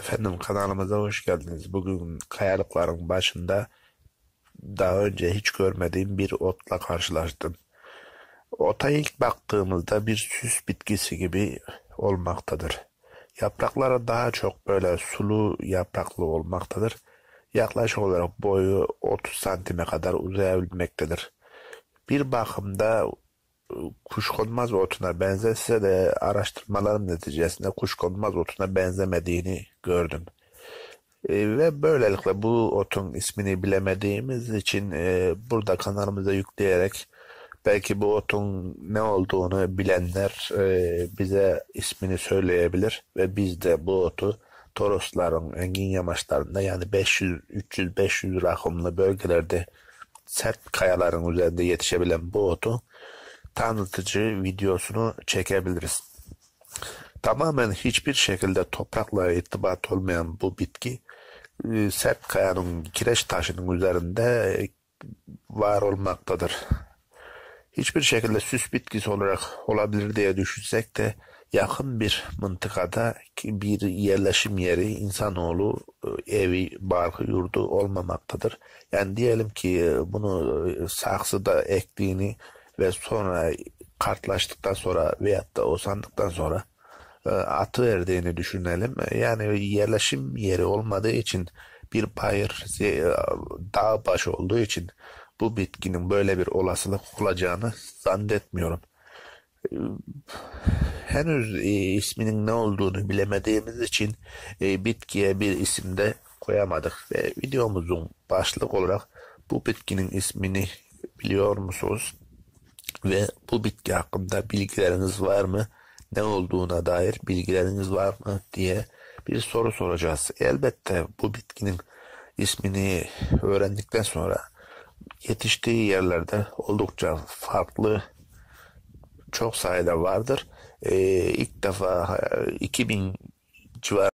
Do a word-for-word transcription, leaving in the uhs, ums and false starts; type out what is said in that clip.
Efendim kanalımıza hoş geldiniz. Bugün kayalıkların başında daha önce hiç görmediğim bir otla karşılaştım. Ota ilk baktığımızda bir süs bitkisi gibi olmaktadır. Yaprakları daha çok böyle sulu yapraklı olmaktadır. Yaklaşık olarak boyu otuz santime kadar uzayabilmektedir. Bir bakımda e, kuşkonmaz otuna benzese de araştırmalarım neticesinde kuşkonmaz otuna benzemediğini gördüm. E, ve böylelikle bu otun ismini bilemediğimiz için e, burada kanalımıza yükleyerek belki bu otun ne olduğunu bilenler e, bize ismini söyleyebilir ve biz de bu otu Torosların engin yamaçlarında yani beş yüz, üç yüz, beş yüz rakımlı bölgelerde sert kayaların üzerinde yetişebilen bu otu tanıtıcı videosunu çekebiliriz. Tamamen hiçbir şekilde toprakla irtibat olmayan bu bitki e, sert kayanın kireç taşının üzerinde e, var olmaktadır. Hiçbir şekilde süs bitkisi olarak olabilir diye düşünsek de yakın bir mıntıkada bir yerleşim yeri insanoğlu e, evi, barkı, yurdu olmamaktadır. Yani diyelim ki e, bunu e, saksıda ektiğini ve sonra kartlaştıktan sonra veyahut da o sandıktan sonra e, atı verdiğini düşünelim. Yani yerleşim yeri olmadığı için bir bayır, e, dağ başı olduğu için bu bitkinin böyle bir olasılık olacağını zannetmiyorum. E, Henüz e, isminin ne olduğunu bilemediğimiz için e, bitkiye bir isim de koyamadık ve videomuzun başlık olarak bu bitkinin ismini biliyor musunuz? Ve bu bitki hakkında bilgileriniz var mı? Ne olduğuna dair bilgileriniz var mı diye bir soru soracağız. Elbette bu bitkinin ismini öğrendikten sonra yetiştiği yerlerde oldukça farklı çok sayıda vardır. Ee, ilk defa e, iki bin civarında